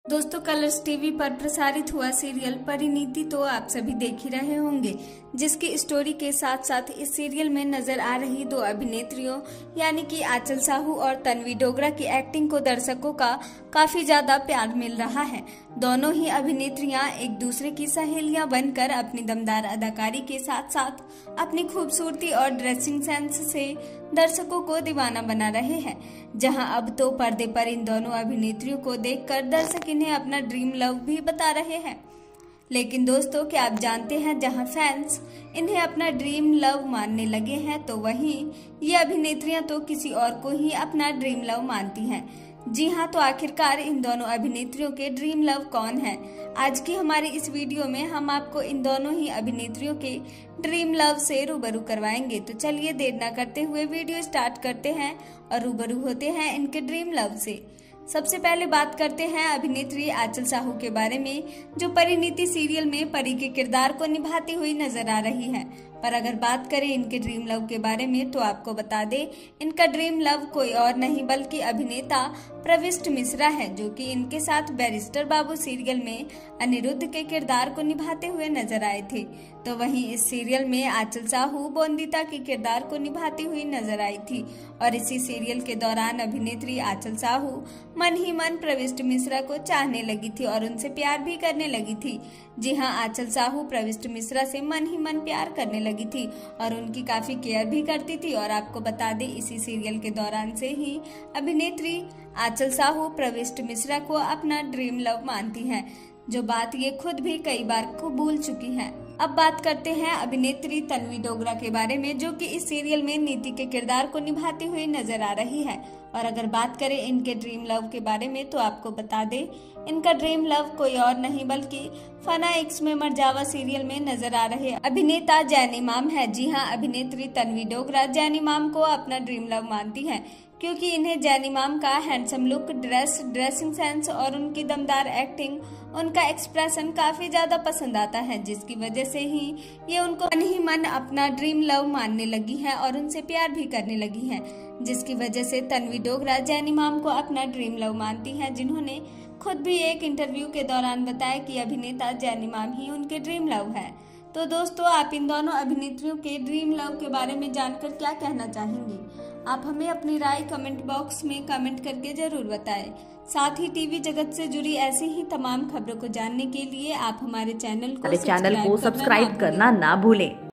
दोस्तों, Colors TV पर प्रसारित हुआ सीरियल परिणीति तो आप सभी देख ही रहे होंगे, जिसकी स्टोरी के साथ साथ इस सीरियल में नजर आ रही दो अभिनेत्रियों यानी कि आंचल साहू और तन्वी डोगरा की एक्टिंग को दर्शकों का काफी ज्यादा प्यार मिल रहा है। दोनों ही अभिनेत्रियां एक दूसरे की सहेलियां बनकर अपनी दमदार अदाकारी के साथ साथ अपनी खूबसूरती और ड्रेसिंग सेंस से दर्शकों को दीवाना बना रहे हैं। जहां अब तो पर्दे पर इन दोनों अभिनेत्रियों को देखकर दर्शक इन्हें अपना ड्रीम लव भी बता रहे हैं। लेकिन दोस्तों, क्या आप जानते हैं, जहां फैंस इन्हें अपना ड्रीम लव मानने लगे हैं, तो वहीं ये अभिनेत्रियां तो किसी और को ही अपना ड्रीम लव मानती हैं। जी हाँ, तो आखिरकार इन दोनों अभिनेत्रियों के ड्रीम लव कौन है? आज की हमारी इस वीडियो में हम आपको इन दोनों ही अभिनेत्रियों के ड्रीम लव से रूबरू करवाएंगे। तो चलिए देर न करते हुए वीडियो स्टार्ट करते हैं और रूबरू होते हैं इनके ड्रीम लव से। सबसे पहले बात करते हैं अभिनेत्री आंचल साहू के बारे में, जो परिणीति सीरियल में परी के किरदार को निभाती हुई नजर आ रही हैं। पर अगर बात करें इनके ड्रीम लव के बारे में, तो आपको बता दें, इनका ड्रीम लव कोई और नहीं बल्कि अभिनेता प्रविष्ट मिश्रा है, जो कि इनके साथ बैरिस्टर बाबू सीरियल में अनिरुद्ध के किरदार को निभाते हुए नजर आए थे। तो वहीं इस सीरियल में आंचल साहू बोंदिता के किरदार को निभाती हुई नजर आई थी और इसी सीरियल के दौरान अभिनेत्री आंचल साहू मन ही मन प्रविष्ट मिश्रा को चाहने लगी थी और उनसे प्यार भी करने लगी थी। जी हाँ, आंचल साहू प्रविष्ट मिश्रा से मन ही मन प्यार करने लगी थी और उनकी काफी केयर भी करती थी। और आपको बता दें, इसी सीरियल के दौरान से ही अभिनेत्री आंचल साहू प्रविष्ट मिश्रा को अपना ड्रीम लव मानती हैं, जो बात ये खुद भी कई बार कबूल चुकी हैं। अब बात करते हैं अभिनेत्री तन्वी डोगरा के बारे में, जो कि इस सीरियल में नीति के किरदार को निभाती हुई नजर आ रही है। और अगर बात करें इनके ड्रीम लव के बारे में, तो आपको बता दें, इनका ड्रीम लव कोई और नहीं बल्कि फना एक्स में मरजावा सीरियल में नजर आ रहे अभिनेता जैन इमाम है। जी हाँ, अभिनेत्री तन्वी डोगरा जैन इमाम को अपना ड्रीम लव मानती हैं, क्योंकि इन्हें जैन इमाम का हैंडसम लुक, ड्रेसिंग सेंस और उनकी दमदार एक्टिंग, उनका एक्सप्रेशन काफी ज्यादा पसंद आता है, जिसकी वजह से ही ये उनको मन ही मन अपना ड्रीम लव मानने लगी हैं और उनसे प्यार भी करने लगी हैं। जिसकी वजह से तन्वी डोगरा जैन इमाम को अपना ड्रीम लव मानती हैं, जिन्होंने खुद भी एक इंटरव्यू के दौरान बताया कि अभिनेता जैन इमाम ही उनके ड्रीम लव है। तो दोस्तों, आप इन दोनों अभिनेत्रियों के ड्रीम लव के बारे में जानकर क्या कहना चाहेंगी? आप हमें अपनी राय कमेंट बॉक्स में कमेंट करके जरूर बताएं। साथ ही टीवी जगत से जुड़ी ऐसी ही तमाम खबरों को जानने के लिए आप हमारे चैनल को सब्सक्राइब करना ना भूलें।